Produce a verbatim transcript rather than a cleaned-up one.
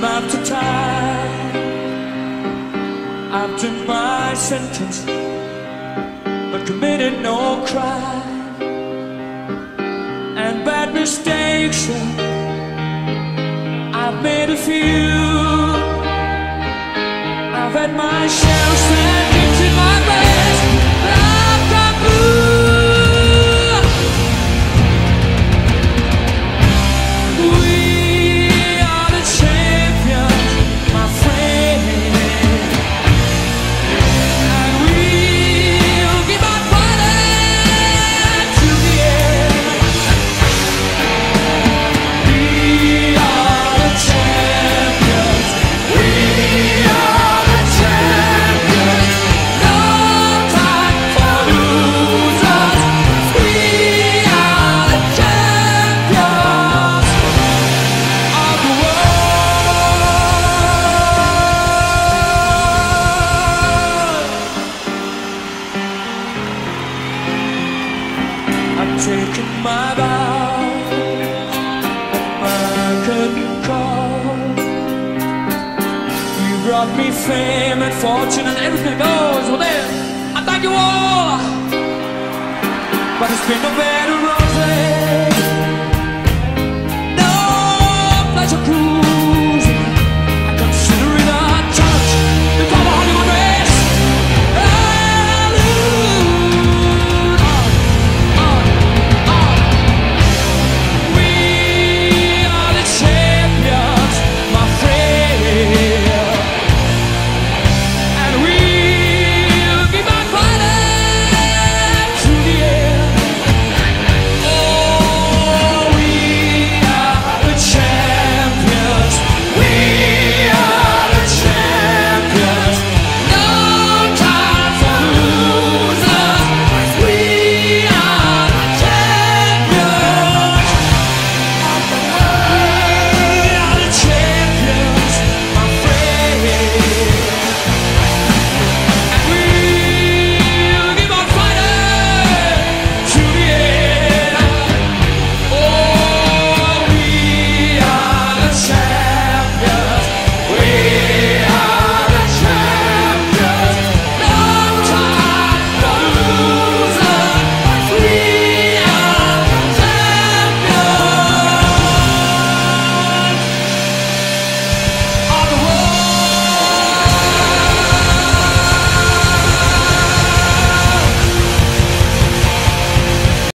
Time after time, I've done my sentence, but committed no crime. And bad mistakes, I've made a few. I've had my share of sand kicks in my best. I've got blue. We are the champions, my friend, and we'll keep on fighting to the end. We are the champions. We are the champions. No time for losers. We are the champions of the world. I've taken my vows at my curtain call. You brought me fame and fortune and everything that goes with it. I thank you all, but it's been no better road.